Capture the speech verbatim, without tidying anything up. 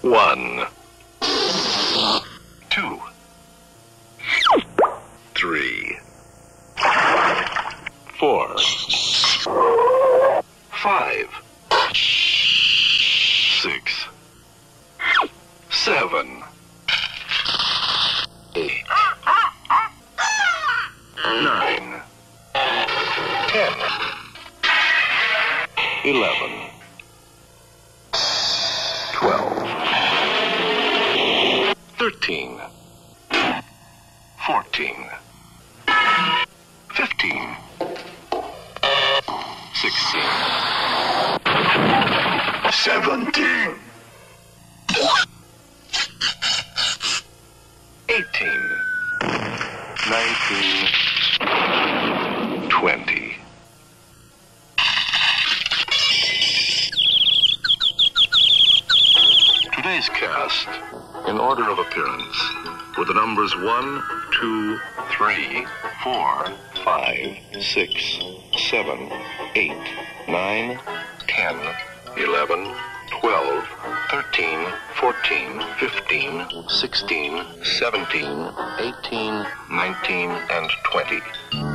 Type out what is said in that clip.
One. Two. Three. Four. Five. Six. Seven. Eight. Nine. Ten. Eleven. Twelve. Thirteen. Fourteen. Fifteen. Sixteen. Seventeen. Eighteen. Nineteen. Twenty. Today's cast, in order of appearance, were the numbers one, two, three, four, five, six, seven, eight, nine, ten, eleven, twelve, thirteen, fourteen, fifteen, sixteen, seventeen, eighteen, nineteen, and twenty.